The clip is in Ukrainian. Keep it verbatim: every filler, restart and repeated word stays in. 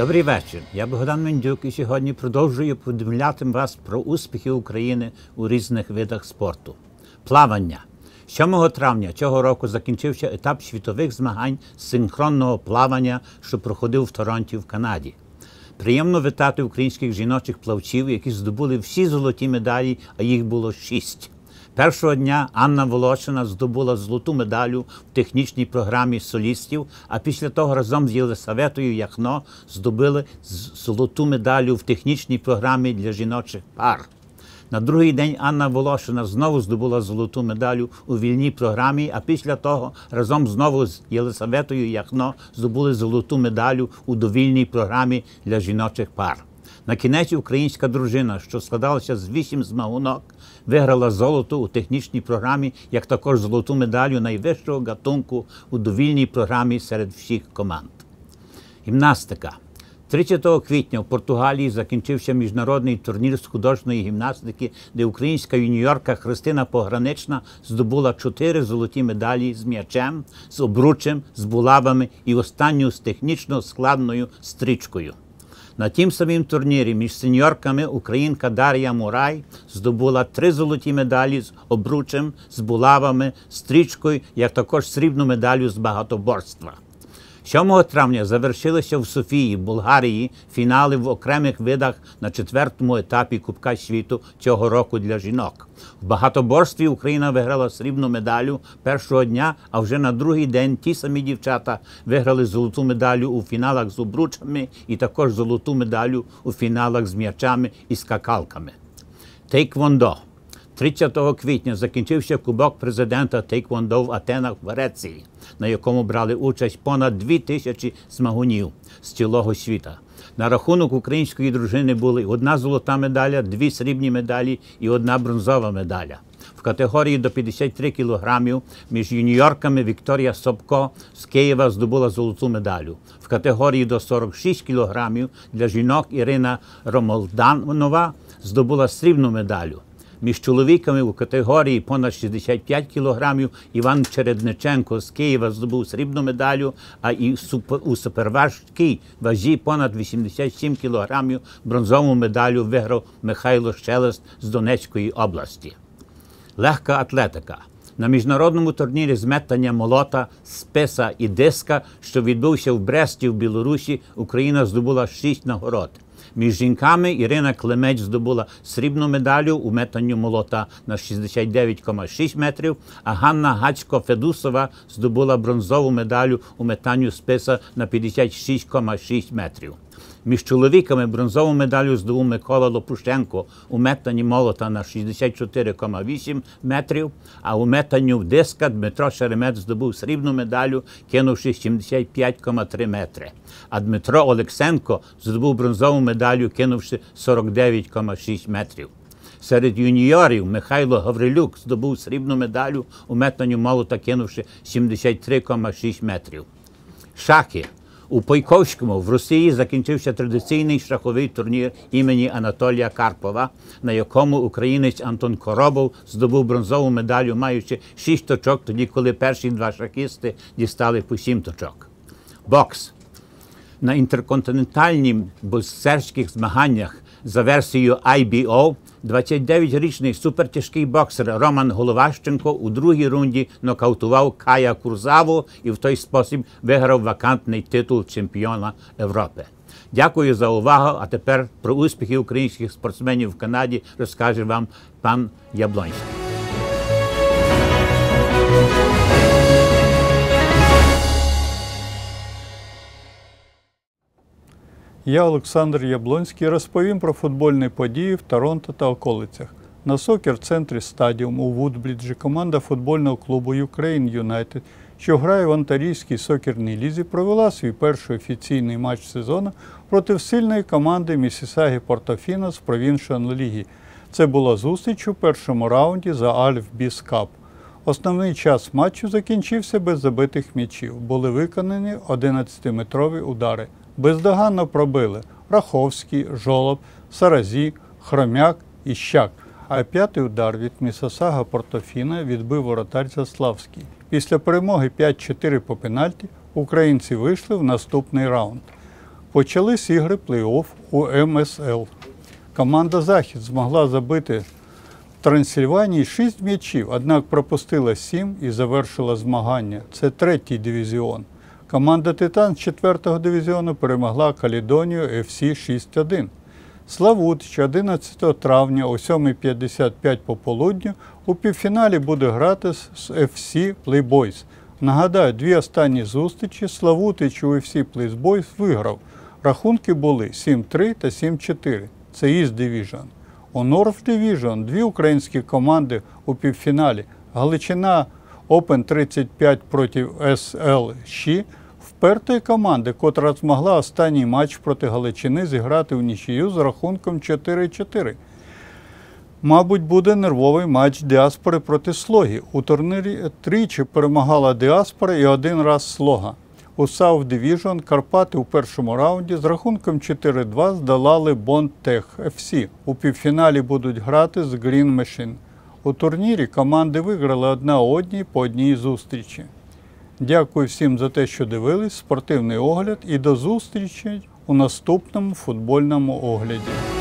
Добрий вечір. Я Богдан Мендюк і сьогодні продовжую повідомляти вас про успіхи України у різних видах спорту. Плавання. сьомого травня цього року закінчився етап світових змагань з синхронного плавання, що проходив в Торонті в Канаді. Приємно вітати українських жіночих плавців, які здобули всі золоті медалі, а їх було шість. Першого дня Анна Волошина здобула золоту медалю в технічній програмі солістів, а після того разом з Єлисаветою Яхно здобули золоту медалю в технічній програмі для жіночих пар. На другий день Анна Волошина знову здобула золоту медалю у вільній програмі, а після того разом знову з Єлисаветою Яхно здобули золоту медалю у довільній програмі для жіночих пар. На кінець українська дружина, що складалася з вісім змагунок, виграла золото у технічній програмі, як також золоту медалю найвищого гатунку у довільній програмі серед всіх команд. Гімнастика. тридцятого квітня в Португалії закінчився міжнародний турнір з художньої гімнастики, де українська юніорка Христина Погранична здобула чотири золоті медалі з м'ячем, з обручем, з булавами і останню з технічно складною стрічкою. На тім самім турнірі між сеньорками українка Дар'я Мурай здобула три золоті медалі з обручем, з булавами, стрічкою, як також срібну медалю з багатоборства. сьомого травня завершилися в Софії, Болгарії, фінали в окремих видах на четвертому етапі Кубка світу цього року для жінок. В багатоборстві Україна виграла срібну медалю першого дня, а вже на другий день ті самі дівчата виграли золоту медалю у фіналах з обручами і також золоту медалю у фіналах з м'ячами і скакалками. Тейквондо. тридцятого квітня закінчився Кубок президента Тейквондо в Атенах в Греції, на якому брали участь понад дві тисячі змагунів з цілого світа. На рахунок української дружини були одна золота медаля, дві срібні медалі і одна бронзова медаля. В категорії до п'ятдесят три кілограмів між юніорками Вікторія Собко з Києва здобула золоту медалю. В категорії до сорок шість кілограмів для жінок Ірина Ромолданова здобула срібну медалю. Між чоловіками у категорії понад шістдесят п'ять кілограмів Іван Чередниченко з Києва здобув срібну медалю, а і у суперважкій вазі понад вісімдесят сім кілограмів бронзову медалю виграв Михайло Щелест з Донецької області. Легка атлетика. На міжнародному турнірі з метання молота, списа і диска, що відбувся в Бресті в Білорусі, Україна здобула шість нагород. Між жінками Ірина Климець здобула срібну медалю у метанню молота на шістдесят дев'ять цілих шість метрів, а Ганна Гацько-Федусова здобула бронзову медалю у метанню списа на п'ятдесят шість цілих шість метрів. Між чоловіками бронзову медалю здобув Микола Лопушенко у метанні молота на шістдесят чотири цілих вісім метрів, а у метанню диска Дмитро Шеремет здобув срібну медалю, кинувши сімдесят п'ять цілих три метри. А Дмитро Олексенко здобув бронзову медалю, кинувши сорок дев'ять цілих шість метрів. Серед юніорів Михайло Гаврилюк здобув срібну медалю у метанню молота, кинувши сімдесят три цілих шість метрів. Шахи. У Пойковському в Росії закінчився традиційний шаховий турнір імені Анатолія Карпова, на якому українець Антон Коробов здобув бронзову медалю, маючи шість точок, тоді коли перші два шахісти дістали по сім точок. Бокс. На інтерконтинентальних боксерських змаганнях за версією ай бі о двадцятидев'ятирічний супертяжкий боксер Роман Головащенко у другій рунді нокаутував Кая Курзаву і в той спосіб виграв вакантний титул чемпіона Європи. Дякую за увагу, а тепер про успіхи українських спортсменів в Канаді розкаже вам пан Яблонський. Я, Олександр Яблонський, розповім про футбольні події в Торонто та околицях. На сокер-центрі «Стадіум» у Вудбриджі команда футбольного клубу «Юкрейн Юнайтед», що грає в Онтарійській сокерній лізі, провела свій перший офіційний матч сезону проти сильної команди Місісагі Портофіно з Провіншіал Ліги. Це була зустріч у першому раунді за Альф Біс Кап. Основний час матчу закінчився без забитих м'ячів. Були виконані одинадцятиметрові удари. Бездоганно пробили Раховський, Жолоб, Саразі, Хромяк і Щак. А п'ятий удар від Місісагі Портофіно відбив воротар Заславський. Після перемоги п'ять чотири по пенальті українці вийшли в наступний раунд. Почались ігри плей-офф у ем ес ел. Команда «Захід» змогла забити в Трансильванії шість м'ячів, однак пропустила сім і завершила змагання. Це третій дивізіон. Команда «Титан» з четвертого дивізіону перемогла Каледонію еф сі шість один. Славутич одинадцятого травня о сьомій п'ятдесят п'ять пополудню у півфіналі буде грати з еф сі Playboys. Нагадаю, дві останні зустрічі Славутич у еф сі Playboys виграв. Рахунки були сім три та сім чотири. Це East Division. У North Division дві українські команди у півфіналі. Галичина Open тридцять п'ять проти ес ел Щі впертої команди, котра змогла останній матч проти Галичини зіграти в нічию з рахунком чотири чотири. Мабуть, буде нервовий матч Діаспори проти Слоги. У турнірі тричі перемагала Діаспора і один раз Слога. У South Division Карпати у першому раунді з рахунком чотири два здолали Бондтех еф сі. У півфіналі будуть грати з Green Machine. У турнірі команди виграли одна одній по одній зустрічі. Дякую всім за те, що дивились спортивний огляд, і до зустрічі у наступному футбольному огляді.